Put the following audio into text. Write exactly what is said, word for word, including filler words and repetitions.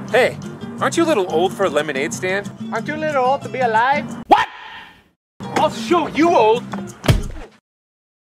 Hey, aren't you a little old for a lemonade stand? Aren't you a little old to be alive? What? I'll show you old.